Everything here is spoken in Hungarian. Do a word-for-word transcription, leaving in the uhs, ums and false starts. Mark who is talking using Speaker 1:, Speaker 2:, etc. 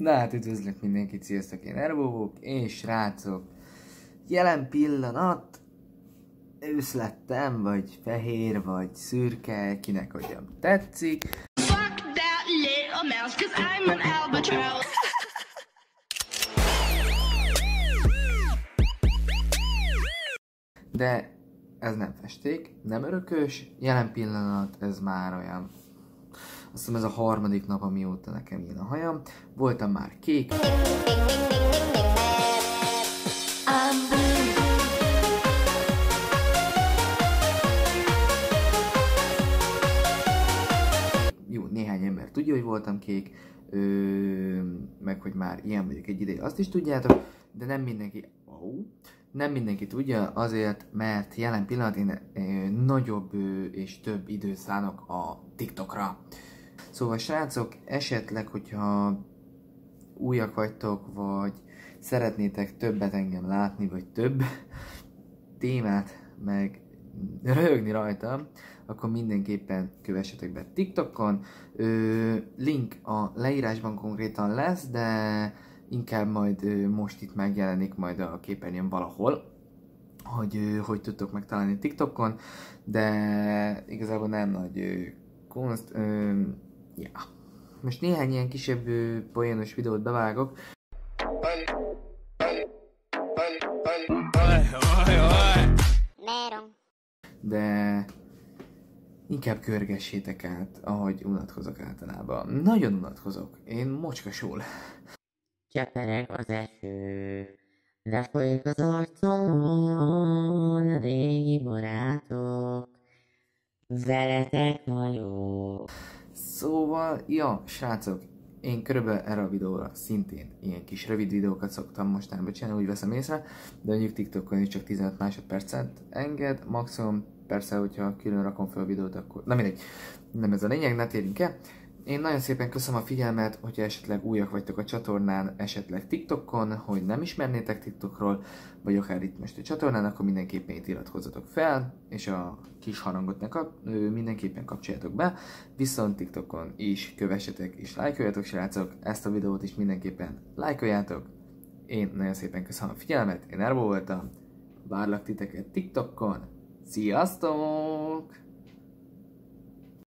Speaker 1: Na hát üdvözlök mindenkit, sziasztok, én Erbóvok, és srácok, jelen pillanat ősz lettem, vagy fehér, vagy szürke, kinek hogyan tetszik. Fuck that little mouse, 'cause I'm an albatross. De ez nem festék, nem örökös, jelen pillanat ez már olyan, azt hiszem ez a harmadik nap, amióta nekem ilyen a hajam. Voltam már kék. Jó, néhány ember tudja, hogy voltam kék, ö, meg hogy már ilyen vagyok egy ideje, azt is tudjátok, de nem mindenki, oh, nem mindenki tudja, azért, mert jelen pillanat én ö, nagyobb ö, és több időt szánok a TikTokra. Szóval srácok, esetleg, hogyha újak vagytok, vagy szeretnétek többet engem látni, vagy több témát, meg röhögni rajtam, akkor mindenképpen kövessetek be TikTokon. Ö, link a leírásban konkrétan lesz, de inkább majd ö, most itt megjelenik majd a képernyőn valahol, hogy ö, hogy tudtok megtalálni TikTokon, de igazából nem nagy ö, konst, ö, ja. Most néhány ilyen kisebb ö, poénos videót bevágok. De inkább körgessétek át, ahogy unatkozok általában. Nagyon unatkozok. Én mocskasul.
Speaker 2: Csepereg az eső, lefolyik az arcomon, a régi barátok, veletek vagyok.
Speaker 1: Szóval, ja, srácok, én körülbelül erre a videóra szintén ilyen kis rövid videókat szoktam mostanában csinálni, úgy veszem észre, de mondjuk TikTokon is csak tizenöt másodpercet enged, maximum, persze, hogyha külön rakom fel a videót, akkor, na mindegy, nem ez a lényeg, ne térjünk el. Én nagyon szépen köszönöm a figyelmet, hogyha esetleg újak vagytok a csatornán, esetleg TikTokon, hogy nem ismernétek TikTokról, vagy akár itt most a csatornán, akkor mindenképpen itt iratkozzatok fel, és a kis harangot ne kap, mindenképpen kapcsoljátok be, viszont TikTokon is kövessetek és lájkoljatok, srácok, ezt a videót is mindenképpen lájkoljátok. Én nagyon szépen köszönöm a figyelmet, én Erbó voltam, várlak titeket TikTokon, sziasztok!